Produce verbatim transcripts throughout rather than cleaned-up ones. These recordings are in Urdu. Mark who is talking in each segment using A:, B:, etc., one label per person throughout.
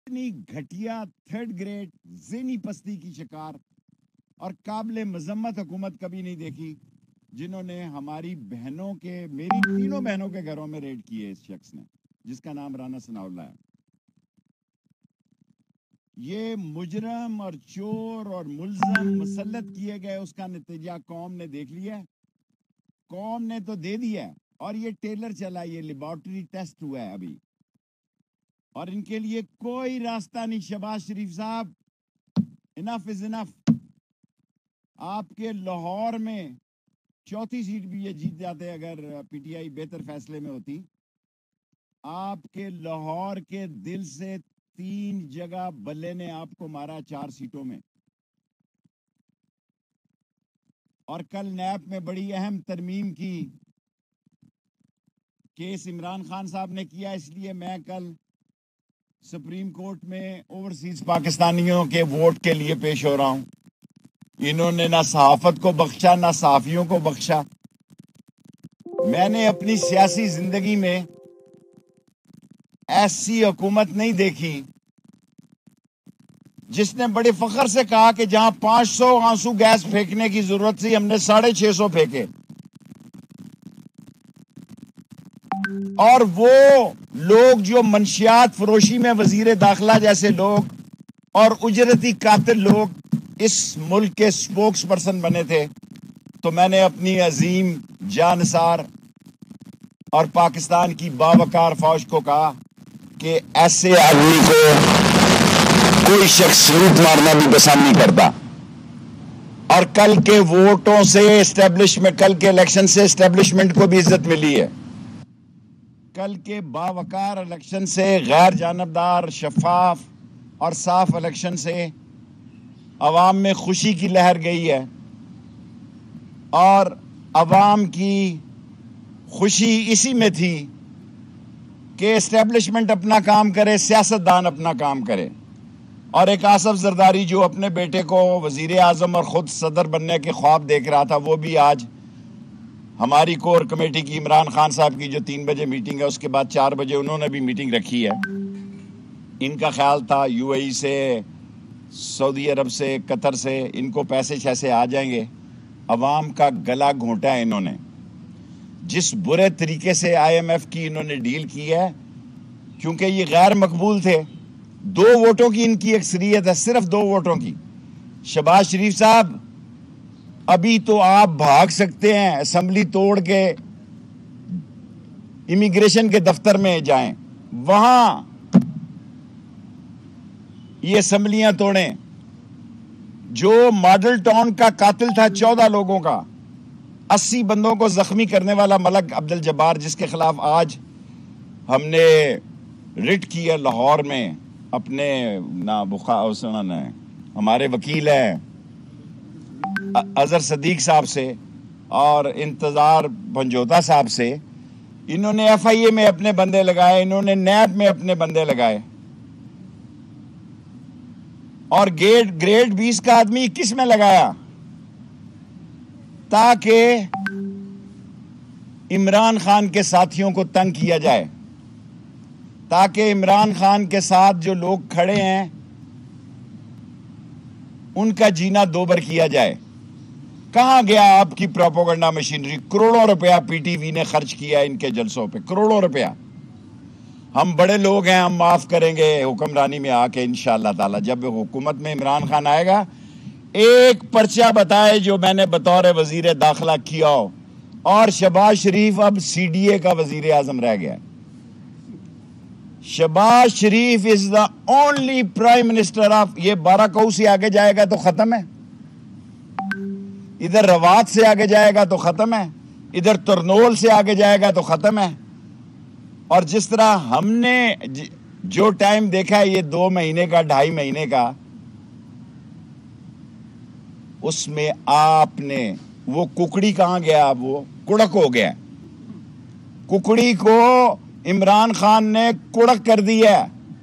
A: اتنی گھٹیا تھرڈ گریڈ ذہنی پستی کی شکار اور قابل مذمت حکومت کبھی نہیں دیکھی جنہوں نے ہماری بہنوں کے میری تینوں بہنوں کے گھروں میں ریڈ کیے اس شخص نے جس کا نام رانا ثناء اللہ ہے. یہ مجرم اور چور اور ملزم مسلط کیے گئے اس کا نتیجہ قوم نے دیکھ لیا ہے, قوم نے تو دے دیا ہے. اور یہ ٹیلر چلا, یہ لیبارٹری ٹیسٹ ہوا ہے ابھی, اور ان کے لیے کوئی راستہ نہیں. شہباز شریف صاحب, انف از انف. آپ کے لاہور میں چوتھی سیٹ بھی یہ جیت جاتے اگر پی ٹی آئی بہتر فیصلے میں ہوتی. آپ کے لاہور کے دل سے تین جگہ بلے نے آپ کو مارا چار سیٹوں میں. اور کل نیب میں بڑی اہم ترمیم کی کیس عمران خان صاحب نے کیا, اس لیے میں کل سپریم کورٹ میں اوورسیز پاکستانیوں کے ووٹ کے لیے پیش ہو رہا ہوں. انہوں نے نہ صحافت کو بخشا نہ صحافیوں کو بخشا. میں نے اپنی سیاسی زندگی میں ایسی حکومت نہیں دیکھی جس نے بڑے فخر سے کہا کہ جہاں پانچ سو آنسو گیس پھینکنے کی ضرورت تھی ہم نے ساڑھے چھ سو پھینکے. اور وہ لوگ جو منشیات فروشی میں وزیر داخلہ جیسے لوگ اور اجرتی قاتل لوگ اس ملک کے سپوکس پرسن بنے تھے, تو میں نے اپنی عظیم جانثار اور پاکستان کی باوقار فوج کو کہا کہ ایسے آدمی کو کوئی شخص لوٹ مارنا بھی پسند نہیں کرتا. اور کل کے ووٹوں سے اسٹیبلشمنٹ, کل کے الیکشن سے اسٹیبلشمنٹ کو بھی عزت ملی ہے. کل کے باوقار الیکشن سے, غیر جانبدار, شفاف اور صاف الیکشن سے عوام میں خوشی کی لہر گئی ہے. اور عوام کی خوشی اسی میں تھی کہ اسٹیبلشمنٹ اپنا کام کرے, سیاستدان اپنا کام کرے. اور ایک آصف زرداری جو اپنے بیٹے کو وزیر اعظم اور خود صدر بننے کے خواب دیکھ رہا تھا, وہ بھی آج ہماری کور کمیٹی کی عمران خان صاحب کی جو تین بجے میٹنگ ہے اس کے بعد چار بجے انہوں نے بھی میٹنگ رکھی ہے. ان کا خیال تھا یو اے ای سے, سعودی عرب سے, قطر سے ان کو پیسے شیسے آ جائیں گے. عوام کا گلا گھونٹا ہے انہوں نے. جس برے طریقے سے آئی ایم ایف کی انہوں نے ڈیل کی ہے, کیونکہ یہ غیر مقبول تھے, دو ووٹوں کی ان کی اکثریت ہے, صرف دو ووٹوں کی. شہباز شریف صاحب, ابھی تو آپ بھاگ سکتے ہیں, اسمبلی توڑ کے امیگریشن کے دفتر میں جائیں, وہاں یہ اسمبلیاں توڑیں. جو ماڈل ٹاؤن کا قاتل تھا چودہ لوگوں کا, اسی بندوں کو زخمی کرنے والا ملک عبد الجبار, جس کے خلاف آج ہم نے رٹ کی ہے لاہور میں اپنے نا بخار نے ہمارے وکیل ہیں اظہر صدیق صاحب سے اور انتظار بھنجوتا صاحب سے. انہوں نے ایف آئی اے میں اپنے بندے لگائے, انہوں نے نیب میں اپنے بندے لگائے, اور گریڈ گریڈ بیس کا آدمی اکیس میں لگایا تاکہ عمران خان کے ساتھیوں کو تنگ کیا جائے, تاکہ عمران خان کے ساتھ جو لوگ کھڑے ہیں ان کا جینا دوبر کیا جائے. کہاں گیا آپ کی پروپیگنڈا مشینری؟ کروڑوں روپیہ پی ٹی وی نے خرچ کیا ان کے جلسوں پہ, کروڑوں روپیہ. ہم بڑے لوگ ہیں, ہم معاف کریں گے حکمرانی میں آ کے انشاءاللہ تعالی. جب حکومت میں عمران خان آئے گا, ایک پرچہ بتائے جو میں نے بطور وزیر داخلہ کیا ہو. اور شہباز شریف اب سی ڈی اے کا وزیر اعظم رہ گیا. Shehbaz Sharif is the only prime minister of, یہ بارہ کہو سے آگے جائے گا تو ختم ہے, ادھر روات سے آگے جائے گا تو ختم ہے, ادھر ترنول سے آگے جائے گا تو ختم ہے. اور جس طرح ہم نے جو ٹائم دیکھا ہے یہ دو مہینے کا, ڈھائی مہینے کا, اس میں آپ نے وہ ککڑی کہاں گیا, اب وہ کڑک ہو گیا. ککڑی کو عمران خان نے کڑک کر دیا,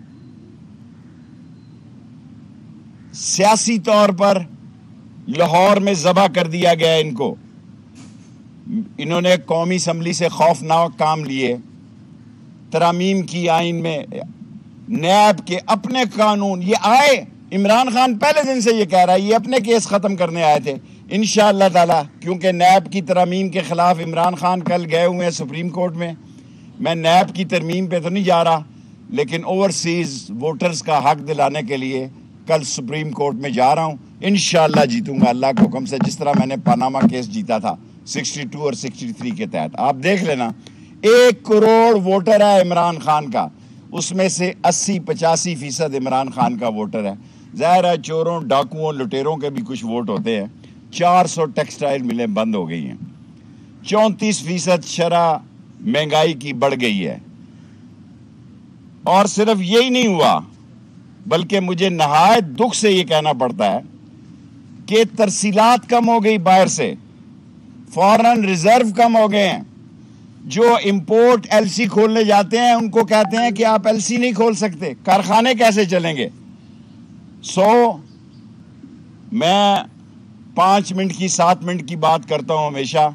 A: سیاسی طور پر لاہور میں ذبح کر دیا گیا ان کو. انہوں نے قومی اسمبلی سے خوفناک کام لیے, ترامیم کی آئین میں, نیب کے اپنے قانون یہ آئے، عمران خان پہلے دن سے یہ کہہ رہا ہے یہ اپنے کیس ختم کرنے آئے تھے انشاءاللہ تعالی، کیونکہ نیب کی ترامیم کے خلاف عمران خان کل گئے ہوئے ہیں سپریم کورٹ میں. میں نیب کی ترمیم پہ تو نہیں جا رہا، لیکن اوورسیز ووٹرز کا حق دلانے کے لیے کل سپریم کورٹ میں جا رہا ہوں. انشاءاللہ جیتوں گا اللہ کے حکم سے، جس طرح میں نے پاناما کیس جیتا تھا سکسٹی ٹو اور سکسٹی تھری کے تحت. آپ دیکھ لینا، ایک کروڑ ووٹر ہے عمران خان کا، اس میں سے اسی پچاسی فیصد عمران خان کا ووٹر ہے. ظاہر ہے چوروں ڈاکوؤں لٹیروں کے بھی کچھ ووٹ ہوتے ہیں. چار سو ٹیکسٹائل ملیں بند ہو گئی ہیں، چونتیس فیصد شرح مہنگائی کی بڑھ گئی ہے. اور صرف یہی نہیں ہوا، بلکہ مجھے نہایت دکھ سے یہ کہنا پڑتا ہے کہ ترسیلات کم ہو گئی باہر سے، فارن ریزرو کم ہو گئے ہیں. جو امپورٹ ایل سی کھولنے جاتے ہیں ان کو کہتے ہیں کہ آپ ایل سی نہیں کھول سکتے، کارخانے کیسے چلیں گے؟ سو میں پانچ منٹ کی سات منٹ کی بات کرتا ہوں ہمیشہ.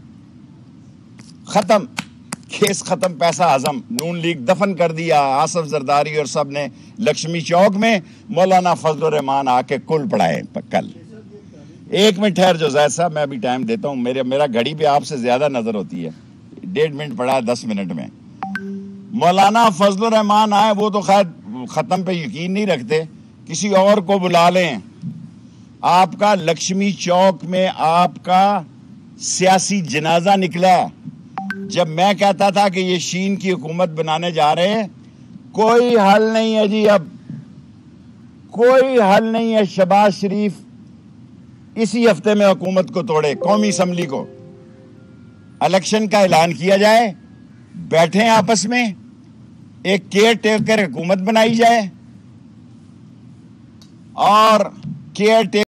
A: ختم، کیس ختم، پیسہ ہضم. نون لیگ دفن کر دیا آصف زرداری اور سب نے لکشمی چوک میں. مولانا فضل الرحمان آ کے کل پڑھائے کل. ایک منٹ ٹھہر جو زید صاحب، میں ابھی ٹائم دیتا ہوں. میرے میرا گھڑی پہ آپ سے زیادہ نظر ہوتی ہے، ڈیڑھ منٹ پڑھا ہے دس منٹ میں. مولانا فضل الرحمان آئے، وہ تو خیر ختم پہ یقین نہیں رکھتے، کسی اور کو بلا لیں. آپ کا لکشمی چوک میں آپ کا سیاسی جنازہ نکلا جب میں کہتا تھا کہ یہ شین کی حکومت بنانے جا رہے ہیں. کوئی حل نہیں ہے جی، اب کوئی حل نہیں ہے. شہباز شریف اسی ہفتے میں حکومت کو توڑے، قومی اسمبلی کو، الیکشن کا اعلان کیا جائے، بیٹھیں آپس میں، ایک کیئر ٹیکر حکومت بنائی جائے، اور کیئر ٹیکر